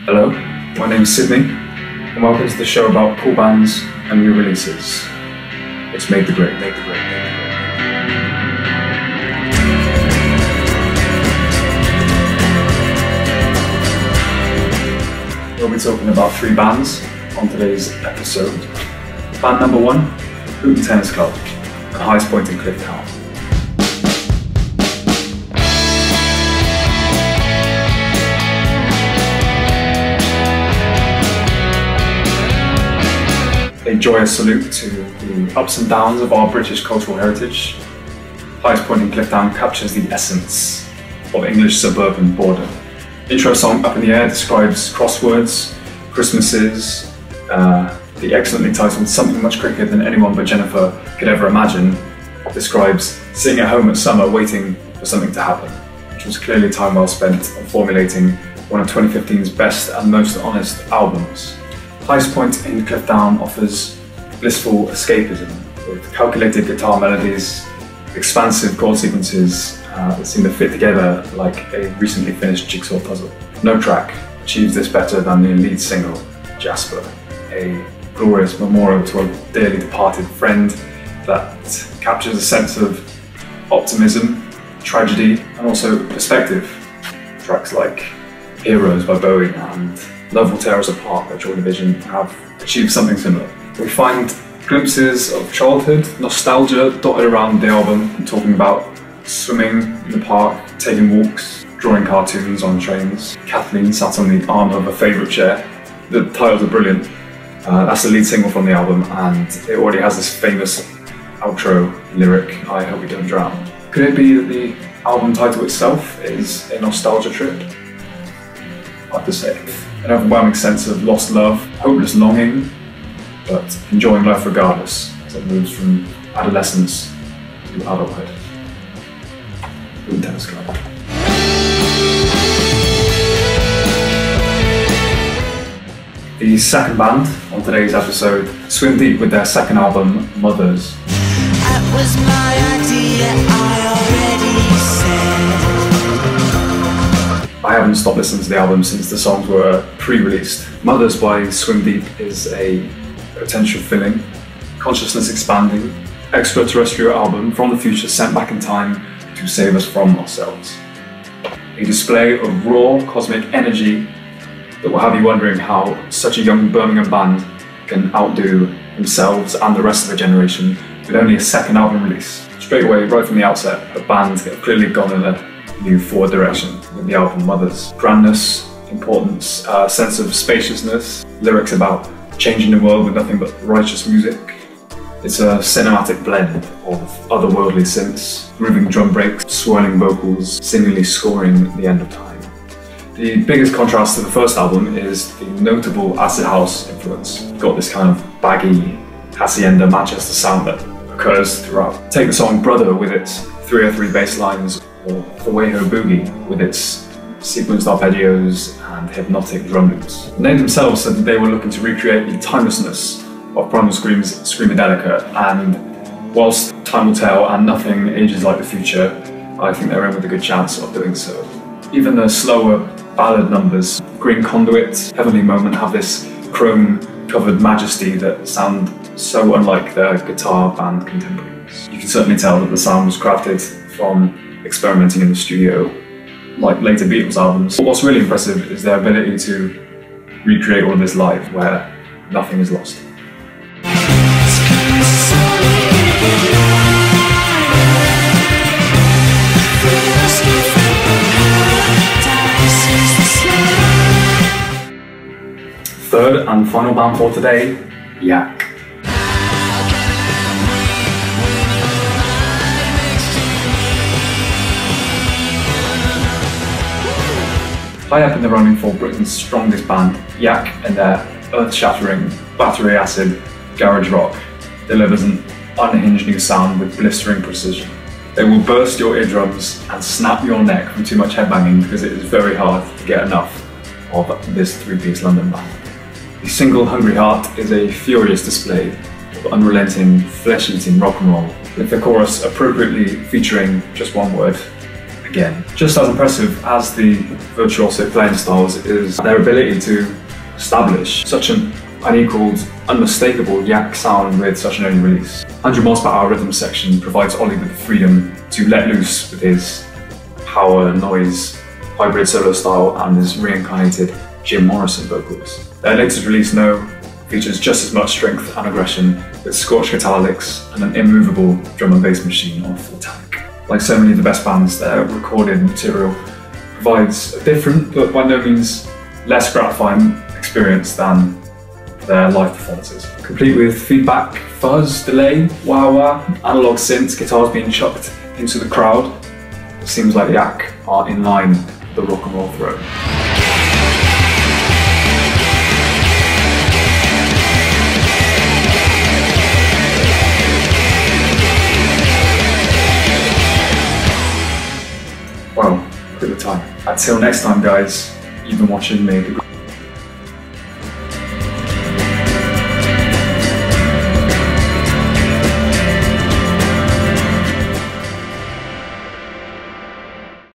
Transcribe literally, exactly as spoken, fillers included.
Hello, my name is Sydney, and welcome to the show about cool bands and new releases. It's Made the Great, Made the Great, Made the Great. We'll be talking about three bands on today's episode. Band number one, Luton Tennis Club, and Highest Point in Cliff Town. They enjoy a salute to the ups and downs of our British cultural heritage. Highest Point in Cliff Town captures the essence of English suburban boredom. Intro song Up in the Air describes crosswords, Christmases, uh, the excellently titled Something Much Quicker Than Anyone But Jennifer Could Ever Imagine describes sitting at home at summer waiting for something to happen, which was clearly time well spent on formulating one of twenty fifteen's best and most honest albums. Highest Point in Cliff Town offers blissful escapism with calculated guitar melodies, expansive chord sequences uh, that seem to fit together like a recently finished jigsaw puzzle. No track achieves this better than the lead single, Jasper, a glorious memorial to a dearly departed friend that captures a sense of optimism, tragedy, and also perspective. Tracks like Heroes by Bowie and Love Will Tear Us Apart by Joy Division have achieved something similar. We find glimpses of childhood, nostalgia dotted around the album, talking about swimming in the park, taking walks, drawing cartoons on trains. Kathleen sat on the arm of a favourite chair. The titles are brilliant. Uh, that's the lead single from the album, and it already has this famous outro lyric, I hope you don't drown. Could it be that the album title itself is a nostalgia trip? Hard to say. An overwhelming sense of lost love, hopeless longing, but enjoying life regardless as it moves from adolescence to adulthood. Luton Tennis Club. The second band on today's episode swim deep with their second album, Mothers. That was my idea, I already said. I haven't stopped listening to the album since the songs were pre-released. Mothers by Swim Deep is a potential filling, consciousness expanding, extraterrestrial album from the future sent back in time to save us from ourselves. A display of raw cosmic energy that will have you wondering how such a young Birmingham band can outdo themselves and the rest of the generation with only a second album release. Straight away, right from the outset, a band that have clearly gone in a new forward direction with the album Mothers. Grandness, importance, a uh, sense of spaciousness, lyrics about changing the world with nothing but righteous music. It's a cinematic blend of otherworldly synths, grooving drum breaks, swirling vocals, seemingly scoring the end of time. The biggest contrast to the first album is the notable acid house influence. You've got this kind of baggy Hacienda Manchester sound that occurs throughout. Take the song Brother with its three oh three bass lines, or Faweho Boogie with its sequenced arpeggios and hypnotic drum loops. They themselves said that they were looking to recreate the timelessness of Primal Scream's Screamadelica, and whilst time will tell and nothing ages like the future, I think they're in with a good chance of doing so. Even the slower ballad numbers, Green Conduit, Heavenly Moment, have this chrome-covered majesty that sound so unlike their guitar band contemporaries. You can certainly tell that the sound was crafted from experimenting in the studio, like later Beatles albums. What's really impressive is their ability to recreate all of this live, where nothing is lost. Third and final band for today, Yak. High up in the running for Britain's strongest band, Yak and their earth-shattering, battery-acid garage rock delivers an unhinged new sound with blistering precision. They will burst your eardrums and snap your neck from too much headbanging because it is very hard to get enough of this three-piece London band. The single Hungry Heart is a furious display of unrelenting, flesh-eating rock and roll, with the chorus appropriately featuring just one word, again. Just as impressive as the virtuosic playing styles is their ability to establish such an unequaled, unmistakable Yak sound with such an early release. one hundred miles per hour rhythm section provides Ollie with the freedom to let loose with his power, noise, hybrid solo style and his reincarnated Jim Morrison vocals. Their latest release, No, features just as much strength and aggression with scorched guitar licks and an immovable drum and bass machine on full tank. Like so many of the best bands, their recorded material provides a different but by no means less gratifying experience than their live performances. Complete with feedback, fuzz, delay, wah-wah, analog synths, guitars being chucked into the crowd, it seems like Yak are in line with the rock and roll throne. Wow, look at the time. Until next time guys, you've been watching me.